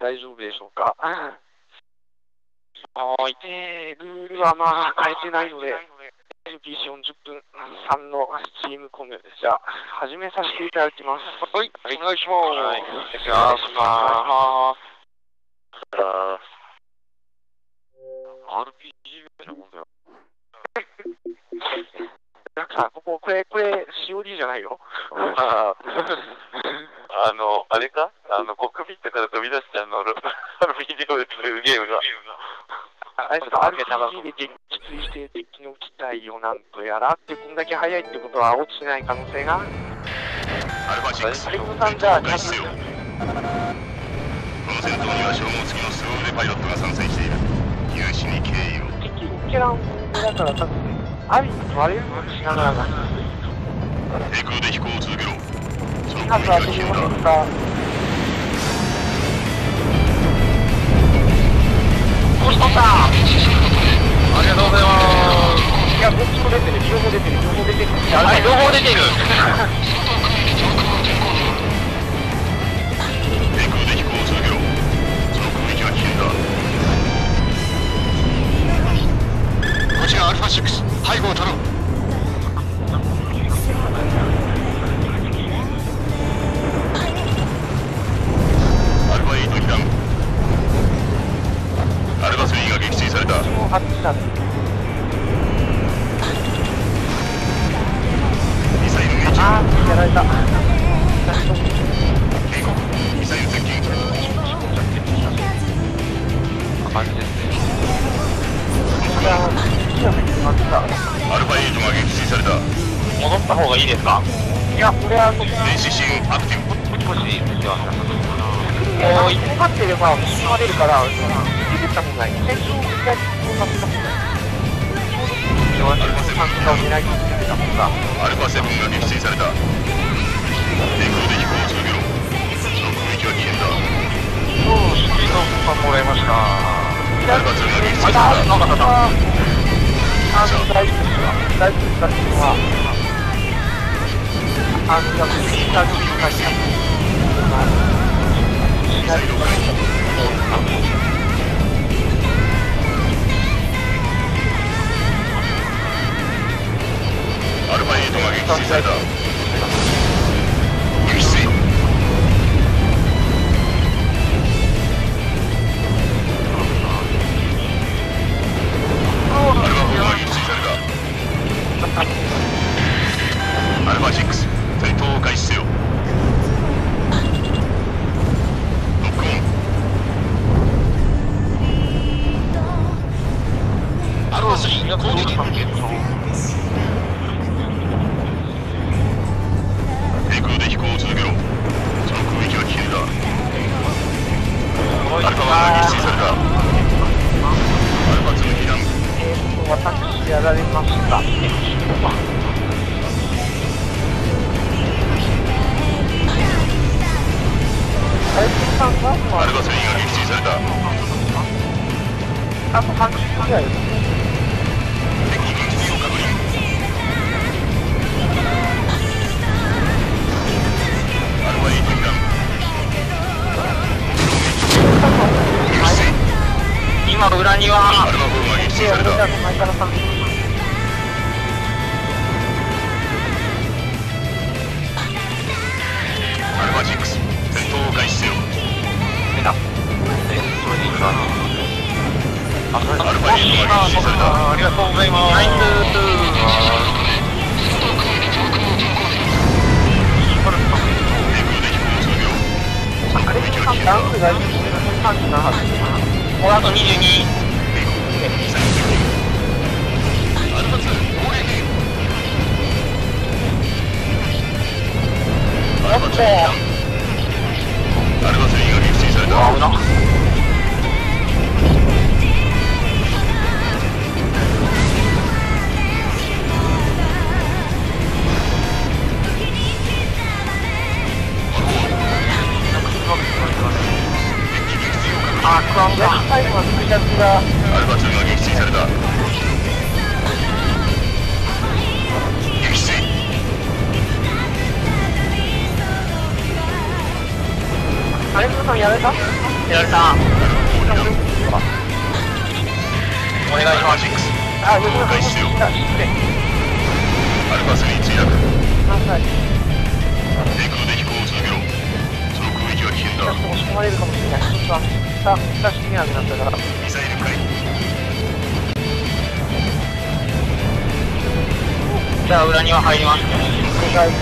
大丈夫でしょうか。はい。ルールはまあ変えてないので、LPC40 分3のスチームコム、じゃあ、始めさせていただきます。 はい、お願いします。 はい、お願いします。 RPG みたいなもんだよ。 なんか、これ、COD じゃないよ。 あれかコックピットから飛び出しちゃうの、RPG でゲームが。 あれですか、RPG で撃墜して敵の機体をなんとやらって、こんだけ速いってことは落ちない可能性が。 アルファ6、 アリコさんじゃあ、 この戦闘には称号付きのスロー腕パイロットが参戦している。有志に敬意を。 敵オケランだから多分、アリと割れるのしながらな。 低空で飛行を続けろ。 まずは敵の変化。 コストさん、ありがとうございます。 いや、どっちも出てる、両方出てる。 はい、両方出てる。低空で飛行を続けろ。その攻撃は危険だ。こちらアルファ6、背後を取ろう。アルファ8被弾。アルファ3が撃墜された。 もう発揮した。 ミサイル命中。 あー、やられた。 警告、ミサイル接近。 感じですね。いや、 アルファ8が撃墜された。 戻った方がいいですか？いや、これは電子支援アクティブ。 少し見てます。もう一個勝ってれば、進まれるから、出てったもんない。戦争をやりそうなったもんない。ちょうど、参加を狙いに行ってたもんが。 アルファ7が撃墜された。低空で飛行を続けろ。その攻撃は危険だ。 そう、スピードをもらいました。 アルファ2が撃墜された。 大丈夫ですわ。大丈夫ですか？いや、大丈夫ですか？ ミサイルを回避。アルファ8が撃墜された。撃墜。アルファ4が撃墜された。アルファ6、戦闘を開始せよ。ロックオン。アルファ3が攻撃。低空で飛行を続けろ。その攻撃は危険だ。アルファ1が撃墜された。アルファ2被弾。 私やられました。アルファ3が撃墜された。 あと30ぐらいです。 敵撃墜を確認。アルファ8被弾。 今裏にはアルファ4が撃墜された。アルファ6、戦闘を開始せよ。アルファ8が撃墜された。 ありがとうございます。ナイス。あれさんダウンが37。この後22。 アルファ2攻撃。アルファ2被弾。アルファ3が撃墜された。 危な。あ、クワンが最後の複雑が。 アルファ2が撃墜された。撃墜。 あれ、皆さんやられた？やられた。お願いします。 あ、横開始せよ。 失礼。 アルファ3墜落。 はい。 低空で飛行を続けろ。その空域は危険だ。 押し込まれるかもしれない。さあ、出してみなくなったから。 ミサイル回避。 じゃあ裏には入ります。 了解。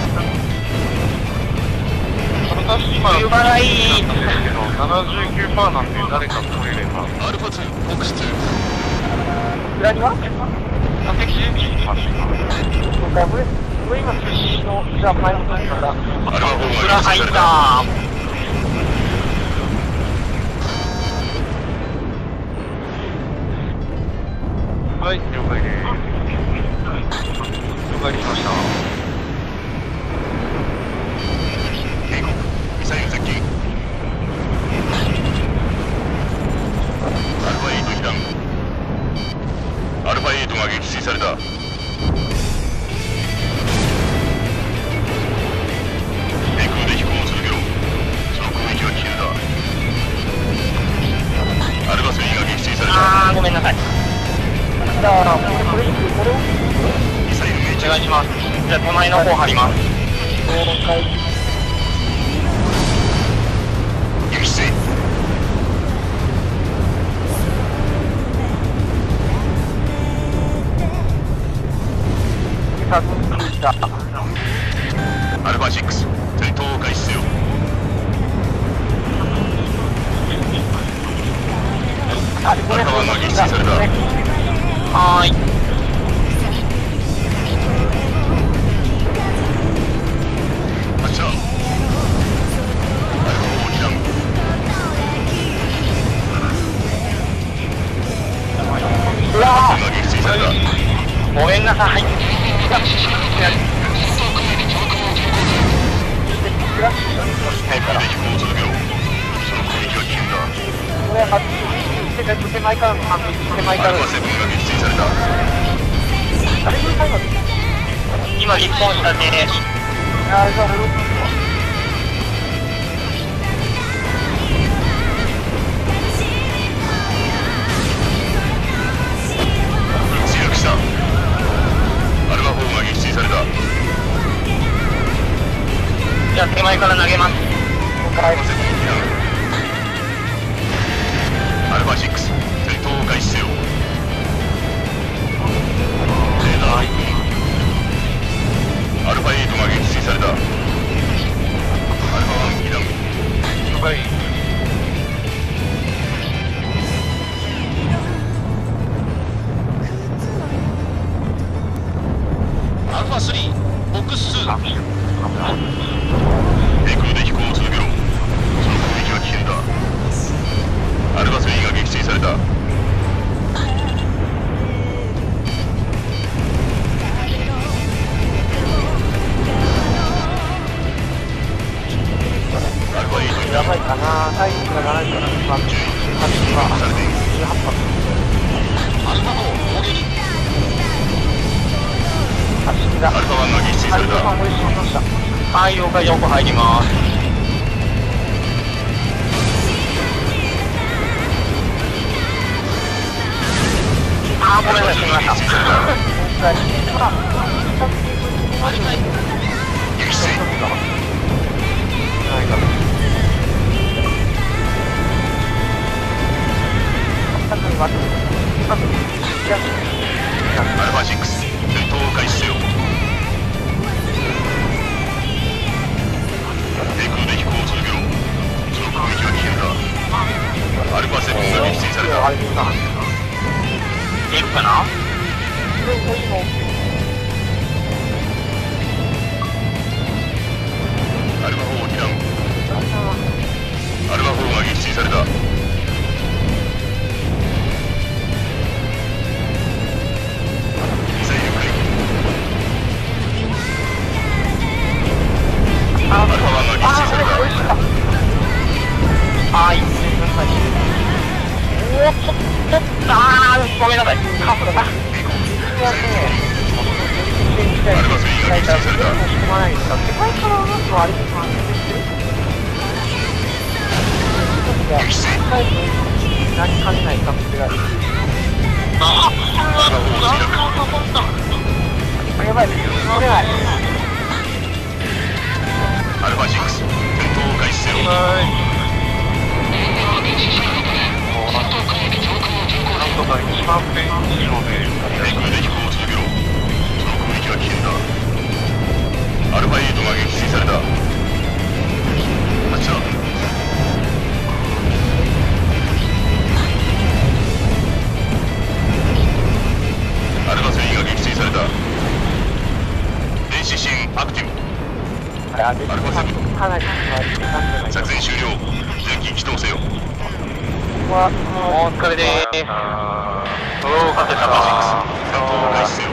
私今素晴らしい。 79%なんで誰か取れれば。 アルファ2、フォックス2。 裏には敵陣地に発生。了解。これ今通信のじゃあ前の時から。 アルファ4 裏入った。 はい、了解です。了解しました。 警告、ミサイル接近。アルファ8被弾。アルファ8が撃墜された。低空で飛行を続けろ。その空域は危険だ。アルファ3が撃墜された。 あー、ごめんなさい。 じゃあ、これをミサイル命中。 お願いします。じゃあ手前の方張ります。 了解。 撃墜。 さあ、来た。 アルファ6、戦闘を開始せよ。 あ、ごめんなさい。 アルファ1が撃墜された。 はーい。 発射。アルファ4被弾。 うわが撃墜された。 ごめんなさい。 低空で飛行を続けろ。その空域は危険だ。 これは手前からの反撃、手前からの。 アルファ7が撃墜された。 あれこれ最後今立本したね。 あれじゃあ、 墜落した。アルファ4が撃墜された。 じゃあ手前から投げます。 アルファ7被弾。アルファ6、戦闘を開始せよ。レーダー。アルファ8が撃墜された。アルファ1被弾。 了解。 アルファ3、ボックス2。低空で飛行を続けろ。その空域は危険だ。アルファ3が撃墜された。アルファ8にやばいかな。体力がないから今18 されている。 発。 アルファ4攻撃。 発進だ。 アルファ1が撃墜された。 これしました。 はい、了解。横入ります。あー、ごめんなさい。すみません。 撃墜された。撃墜。 ないかな。 アルファ6、戦闘を開始せよ。低空で飛行を続けろ。その空域は危険だ。アルファ7が撃墜された。 いるかな。 アルファ4被弾。アルファ4が撃墜された。ミサイル回避。アルファ1が撃墜された。 はい。おー、あー、ごめんなさい。カフだな。 アルファ3が撃墜された。 手前からなんとあれですか。 撃せ。 なりかねない可能性がある。やばい、これない。 アルファ6、戦闘を開始せよ。 なんとか1万ページ以上で低空で飛行を続けろ。その攻撃は危険だ。アルファ8が撃墜された。発射。アルファ3が撃墜された。電子支援アクティブ。 アルファ7かなり作戦終了。全機起動せよ。 お疲れでーす。おー、勝てたな。 戦闘を開始せよ。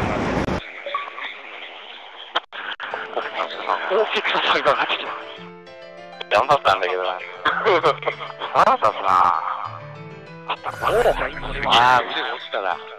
大きくさんが勝ってきた。 頑張ったんだけどな。 腹立つな。あった、これだ、ああ、腕落ちたな。